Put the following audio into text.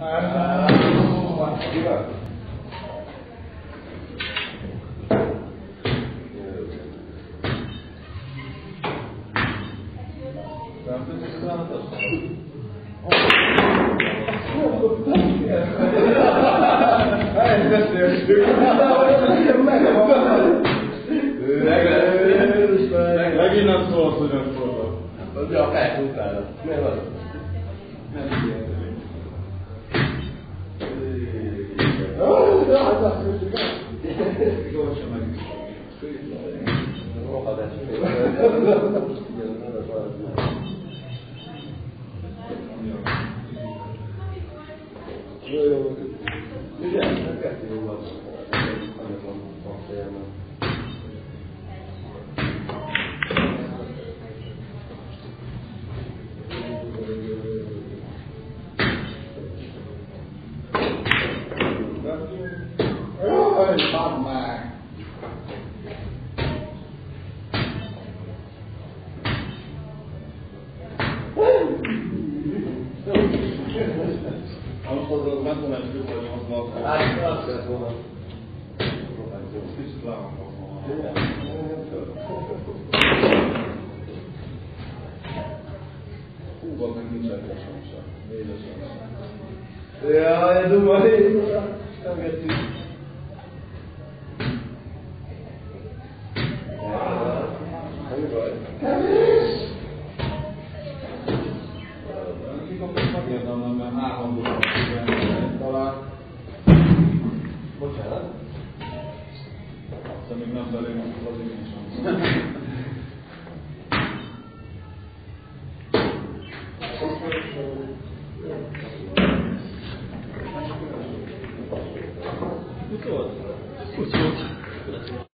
Megint nem szólsz, hogy nem szólok. Az a perc utána. Miért van? Nem ilyen. Gyorsan meg is. Rohadás. Jó. Igen, nem kettő jó van. Anyagom a fejemben. Jaj, badd meg! Amikor nem tudom, hogy mit vagy hozva, Hát, azt kellett volna. kicsit le van hozva. Hú, van meg nincs egy sem. Négyesen. Jaj, duma, én. Megérdemlem, mert 3 dolgot talán. Bocsánat. Aztán még nem belém, azért nincs. Mit volt? Úgy volt.